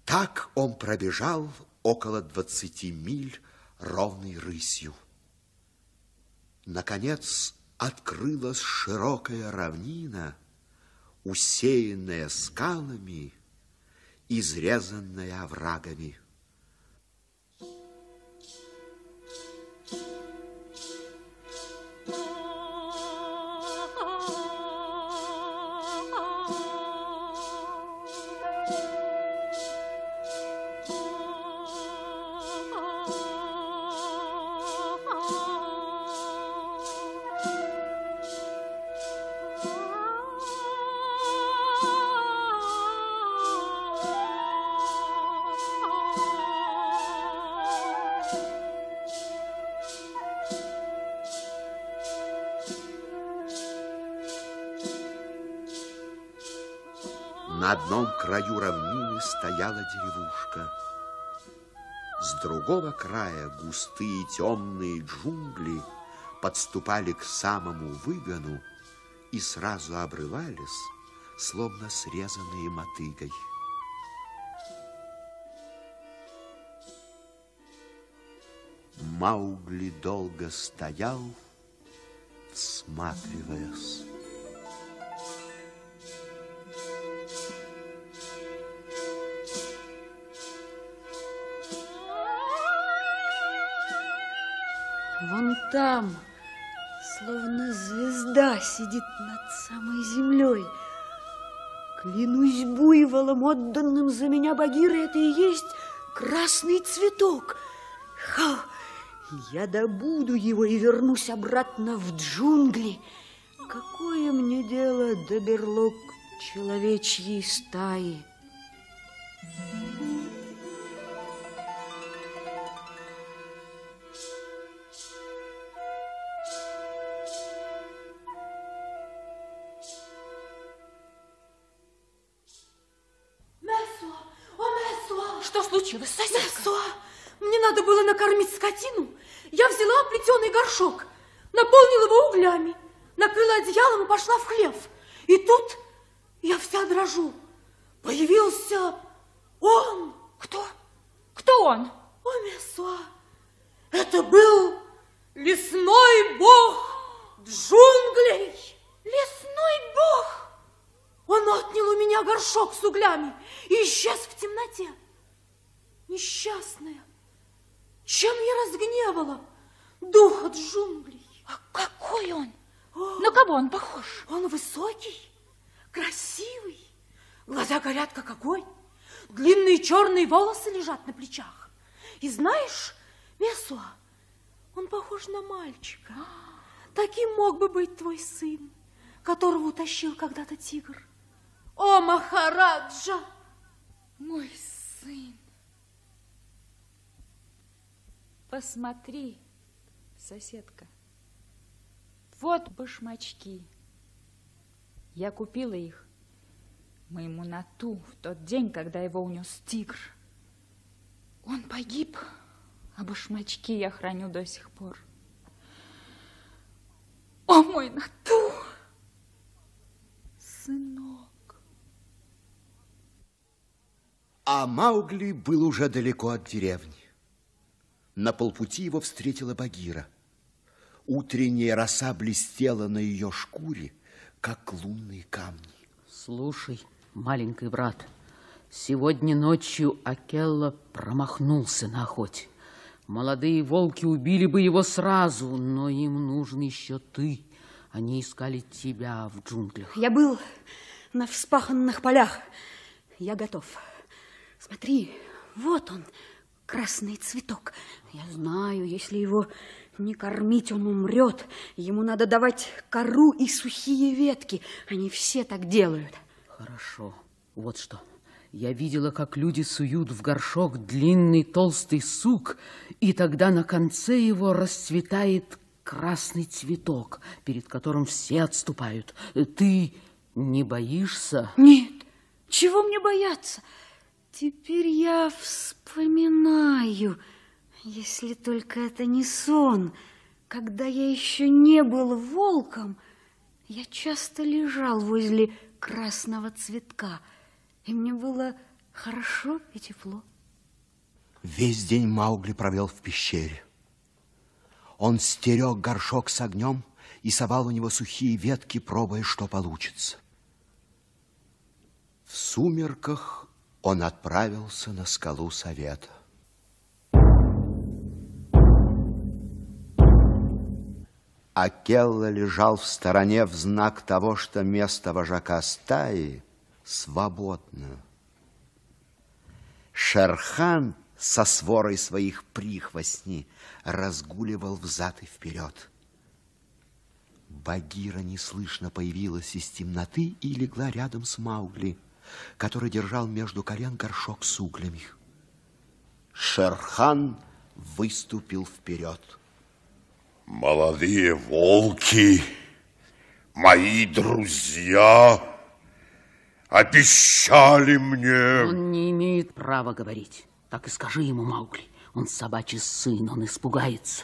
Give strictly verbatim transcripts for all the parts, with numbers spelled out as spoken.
Так он пробежал около двадцати миль ровной рысью. Наконец открылась широкая равнина, усеянная скалами, изрезанная оврагами. На одном краю равнины стояла деревушка. С другого края густые темные джунгли подступали к самому выгону и сразу обрывались, словно срезанные мотыгой. Маугли долго стоял, всматриваясь. Вон там, словно звезда, сидит над самой землей. Клянусь буйволом, отданным за меня Багирой, это и есть красный цветок. Ха! Я добуду его и вернусь обратно в джунгли. Какое мне дело до берлог человечьей стаи? Что случилось, соседка? Мессуа, мне надо было накормить скотину. Я взяла плетеный горшок, наполнила его углями, накрыла одеялом и пошла в хлев. И тут я вся дрожу. Появился он. Кто? Кто он? О, Мессуа, это был лесной бог джунглей. Лесной бог? Он отнял у меня горшок с углями и исчез в темноте. Несчастная, чем я разгневала духа джунглей. А какой он? О, на кого он похож? Он высокий, красивый, глаза горят, как огонь, длинные черные волосы лежат на плечах. И знаешь, Мессуа, он похож на мальчика. Таким мог бы быть твой сын, которого утащил когда-то тигр. О, Махараджа! Мой сын. Посмотри, соседка. Вот башмачки. Я купила их моему Нату в тот день, когда его унес тигр. Он погиб, а башмачки я храню до сих пор. О, мой Нату! Сынок. А Маугли был уже далеко от деревни. На полпути его встретила Багира. Утренняя роса блестела на ее шкуре, как лунные камни. Слушай, маленький брат, сегодня ночью Акелла промахнулся на охоте. Молодые волки убили бы его сразу, но им нужен еще ты. Они искали тебя в джунглях. Я был на вспаханных полях. Я готов. Смотри, вот он, красный цветок. Я знаю, если его не кормить, он умрет. Ему надо давать кору и сухие ветки. Они все так делают. Хорошо. Вот что. Я видела, как люди суют в горшок длинный толстый сук, и тогда на конце его расцветает красный цветок, перед которым все отступают. Ты не боишься? Нет. Чего мне бояться? Теперь я вспоминаю, если только это не сон. Когда я еще не был волком, я часто лежал возле красного цветка, и мне было хорошо и тепло. Весь день Маугли провел в пещере. Он стерег горшок с огнем и совал в него сухие ветки, пробуя, что получится. В сумерках он отправился на скалу совета. Акелла лежал в стороне в знак того, что место вожака стаи свободно. Шер-хан со сворой своих прихвостней разгуливал взад и вперед. Багира неслышно появилась из темноты и легла рядом с Маугли, который держал между колен горшок с углями. Шер-хан выступил вперед. Молодые волки, мои друзья, обещали мне... Он не имеет права говорить. Так и скажи ему, Маугли. Он собачий сын, он испугается.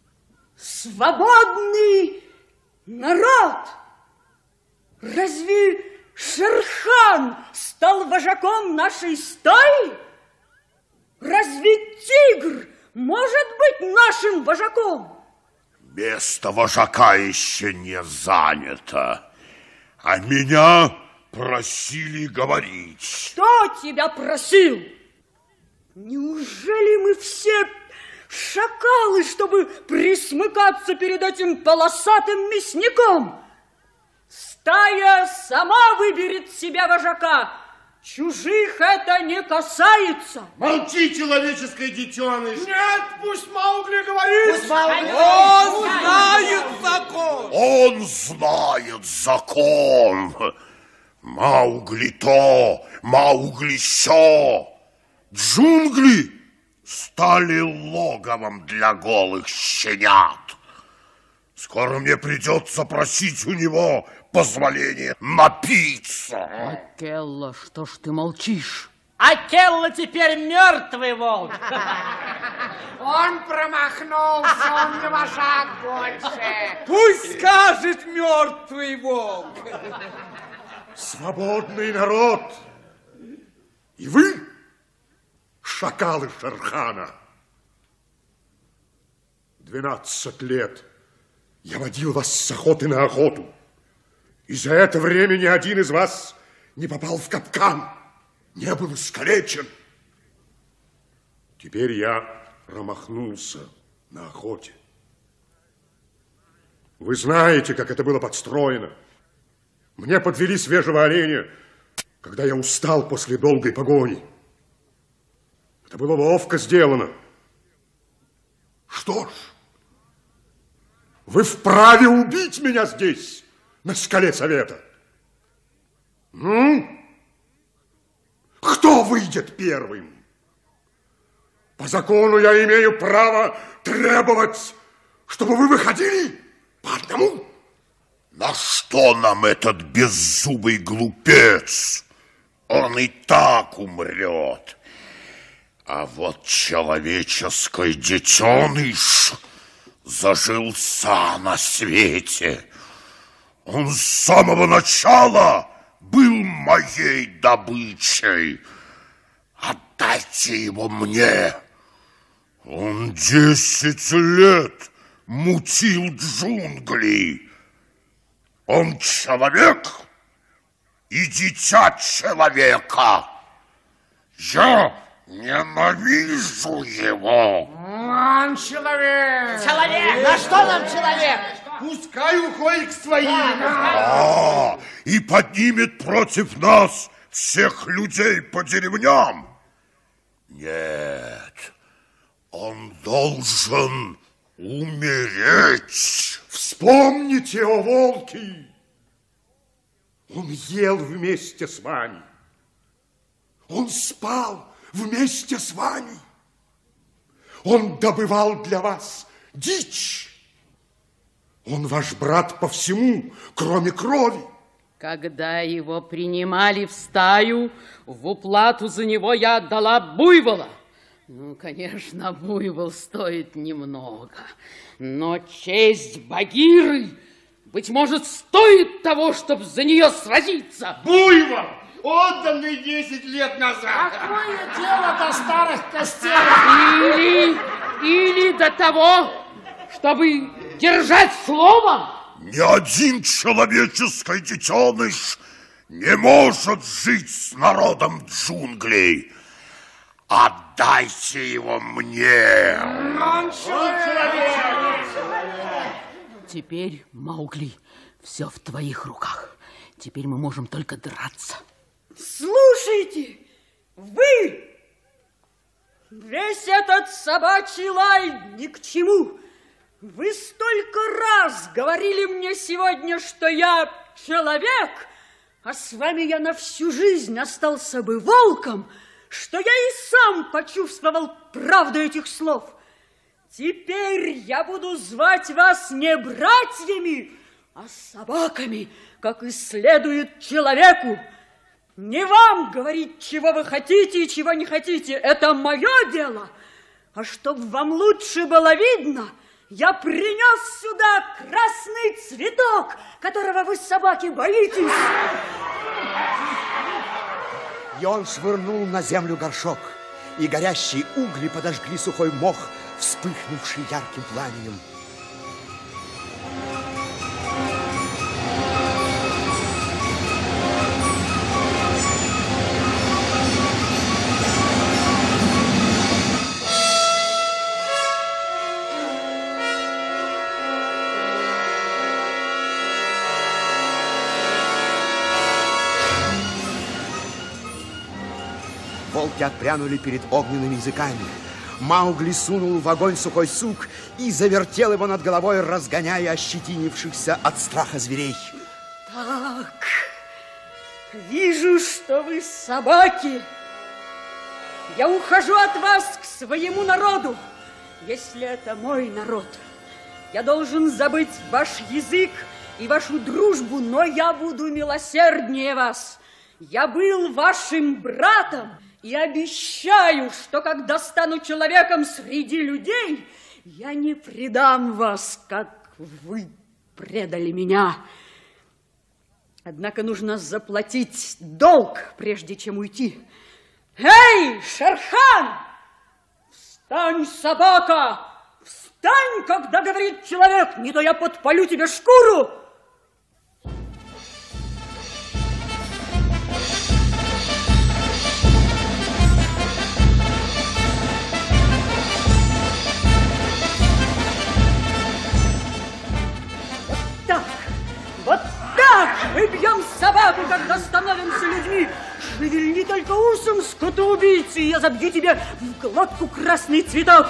Свободный народ! Разве Шер-хан стал вожаком нашей стаи? Разве тигр может быть нашим вожаком? Место вожака еще не занято, а меня просили говорить. Кто тебя просил? Неужели мы все шакалы, чтобы присмыкаться перед этим полосатым мясником? Стая сама выберет себе вожака. Чужих это не касается. Молчи, человеческое детеныш. Нет, пусть Маугли говорит. Пусть Маугли. Он знает закон. Он знает закон. Маугли то, Маугли сё. Джунгли стали логовом для голых щенят. Скоро мне придется просить у него позволения напиться. Акелла, что ж ты молчишь? Акелла теперь мертвый волк. Он промахнулся, он не вожак больше. Пусть скажет мертвый волк. Свободный народ. И вы, шакалы Шер-хана. Двенадцать лет я водил вас с охоты на охоту. И за это время ни один из вас не попал в капкан, не был искалечен. Теперь я промахнулся на охоте. Вы знаете, как это было подстроено. Мне подвели свежего оленя, когда я устал после долгой погони. Это было ловко сделано. Что ж, вы вправе убить меня здесь, на скале совета. Ну, кто выйдет первым? По закону я имею право требовать, чтобы вы выходили по одному. На что нам этот беззубый глупец? Он и так умрет. А вот человеческий детеныш зажился на свете. Он с самого начала был моей добычей. Отдайте его мне. Он десять лет мутил джунгли. Он человек и дитя человека. Я ненавижу его. Он человек. Человек! На что нам человек? Пускай уходит к своим. А, и поднимет против нас всех людей по деревням. Нет, он должен умереть. Вспомните, о волки! Он ел вместе с вами. Он спал вместе с вами. Он добывал для вас дичь. Он ваш брат по всему, кроме крови. Когда его принимали в стаю, в уплату за него я отдала буйвола. Ну, конечно, буйвол стоит немного, но честь Багиры, быть может, стоит того, чтобы за нее сразиться. Буйвол! отданный десять лет назад. Какое дело до старых костей? Или, или до того, чтобы держать слово. Ни один человеческий детеныш не может жить с народом джунглей. Отдайте его мне. Он человек. Теперь, Маугли, все в твоих руках. Теперь мы можем только драться. Слушайте, вы, весь этот собачий лай ни к чему. Вы столько раз говорили мне сегодня, что я человек, а с вами я на всю жизнь остался бы волком, что я и сам почувствовал правду этих слов. Теперь я буду звать вас не братьями, а собаками, как и следует человеку. Не вам говорить, чего вы хотите и чего не хотите, это мое дело. А чтобы вам лучше было видно, я принес сюда красный цветок, которого вы, собаки, боитесь. И он швырнул на землю горшок, и горящие угли подожгли сухой мох, вспыхнувший ярким пламенем. Волки отпрянули перед огненными языками. Маугли сунул в огонь сухой сук и завертел его над головой, разгоняя ощетинившихся от страха зверей. Так, вижу, что вы собаки. Я ухожу от вас к своему народу. Если это мой народ, я должен забыть ваш язык и вашу дружбу, но я буду милосерднее вас. Я был вашим братом и обещаю, что когда стану человеком среди людей, я не предам вас, как вы предали меня. Однако нужно заплатить долг, прежде чем уйти. Эй, Шерхан! Встань, собака! Встань, когда говорит человек, не то я подпалю тебе шкуру! Мы бьем собаку, когда становимся людьми. Шевельни только усом, скотоубийцы, и я забью тебе в глотку красный цветок.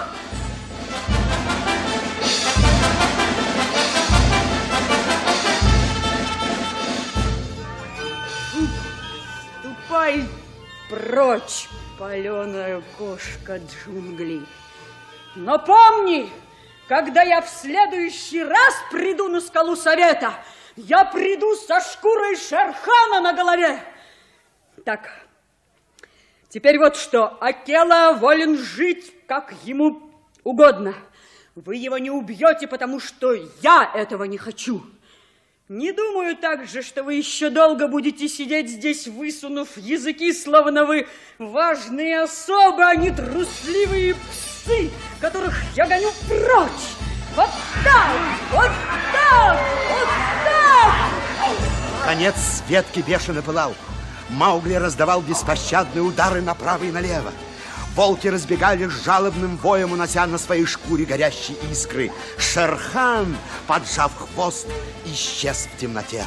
Ступай прочь, паленая кошка джунглей. Но помни, когда я в следующий раз приду на скалу совета, я приду со шкурой Шерхана на голове. Так, теперь вот что. Акела волен жить, как ему угодно. Вы его не убьете, потому что я этого не хочу. Не думаю также, что вы еще долго будете сидеть здесь, высунув языки, словно вы важные особы, а не трусливые псы, которых я гоню прочь. Вот так, вот так, вот так! Конец ветки бешено пылал. Маугли раздавал беспощадные удары направо и налево. Волки разбегали с жалобным воем, унося на своей шкуре горящие искры. Шерхан, поджав хвост, исчез в темноте.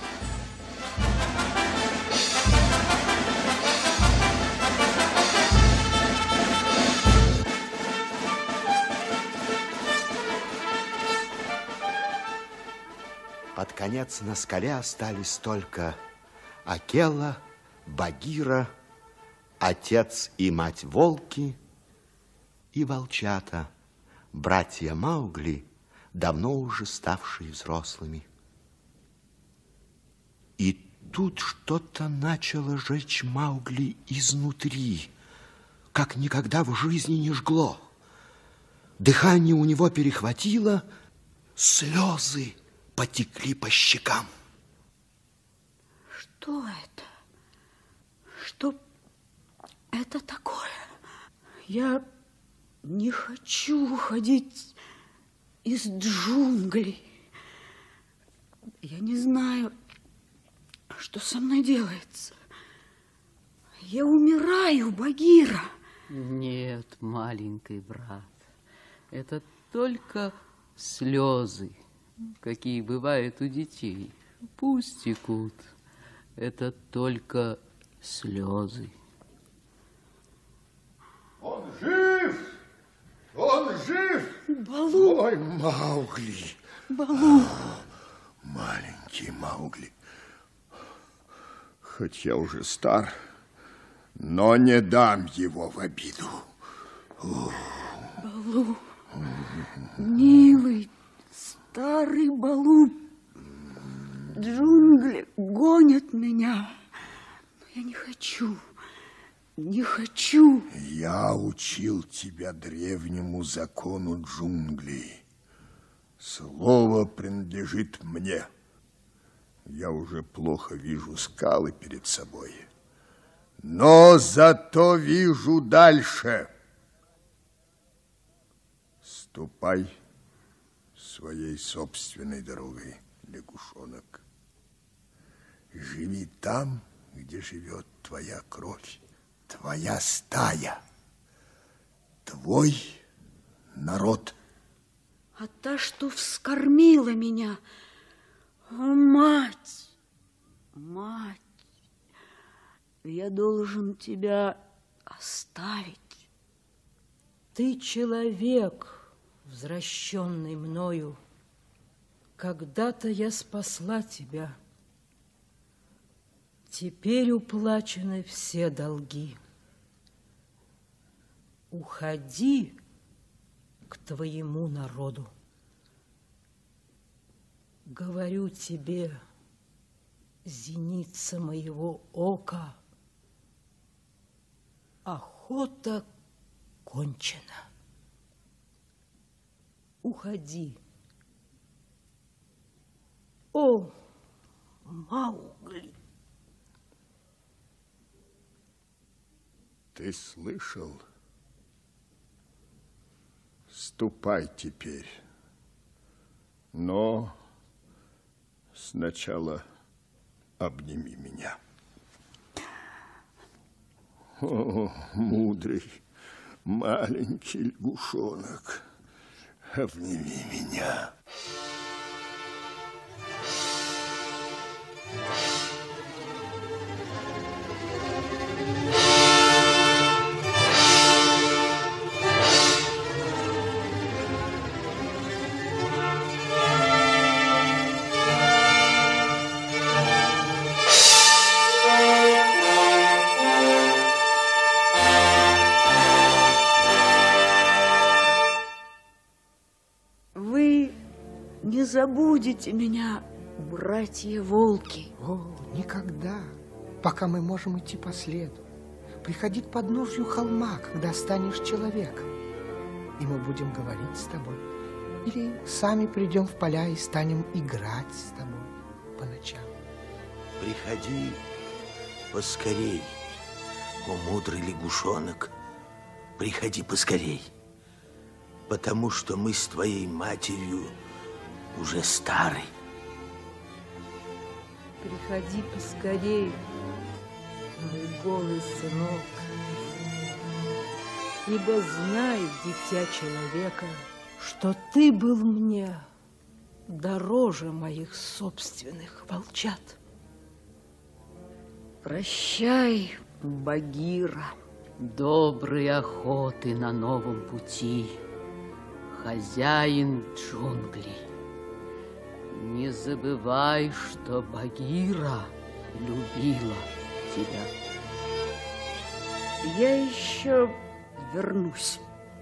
Под конец на скале остались только Акела, Багира, отец и мать волки и волчата, братья Маугли, давно уже ставшие взрослыми. И тут что-то начало жечь Маугли изнутри, как никогда в жизни не жгло. Дыхание у него перехватило, слезы потекли по щекам. Что это? Что это такое? Я не хочу уходить из джунглей. Я не знаю, что со мной делается. Я умираю, Багира. Нет, маленький брат, это только слезы, какие бывают у детей. Пусть текут. Это только слезы. Он жив! Он жив! Балу! Мой Маугли! Балу! Маленький Маугли. Хоть я уже стар, но не дам его в обиду. Балу, милый, старый Балу, джунгли гонят меня. Но я не хочу, не хочу. Я учил тебя древнему закону джунглей. Слово принадлежит мне. Я уже плохо вижу скалы перед собой, но зато вижу дальше. Ступай своей собственной дорогой, лягушонок. Живи там, где живет твоя кровь, твоя стая, твой народ. А та, что вскормила меня, о, мать, мать, я должен тебя оставить. Ты человек, возвращенный мною. Когда-то я спасла тебя. Теперь уплачены все долги. Уходи к твоему народу. Говорю тебе, зеница моего ока, охота кончена. Уходи. О, Маугли! Ты слышал? Ступай теперь. Но сначала обними меня. О, мудрый маленький лягушонок, обними меня. Не забудете меня, братья-волки. О, никогда, пока мы можем идти по следу. Приходи к подножью холма, когда станешь человеком, и мы будем говорить с тобой. Или сами придем в поля и станем играть с тобой по ночам. Приходи поскорей, о мудрый лягушонок, приходи поскорей, потому что мы с твоей матерью уже старый. Приходи поскорей, мой голый сынок, ибо знай, дитя человека, что ты был мне дороже моих собственных волчат. Прощай, Багира. Доброй охоты на новом пути, хозяин джунглей. Не забывай, что Багира любила тебя. Я еще вернусь.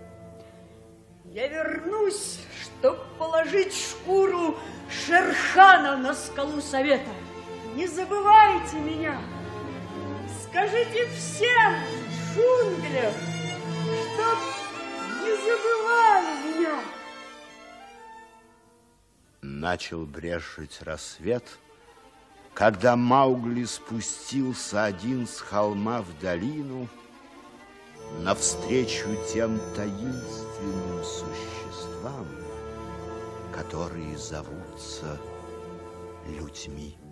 Я вернусь, чтобы положить шкуру Шерхана на скалу совета. Не забывайте меня. Скажите всем в джунглях, чтоб не забывали меня. Начал брезжить рассвет, Когда Маугли спустился один с холма в долину, навстречу тем таинственным существам, которые зовутся людьми.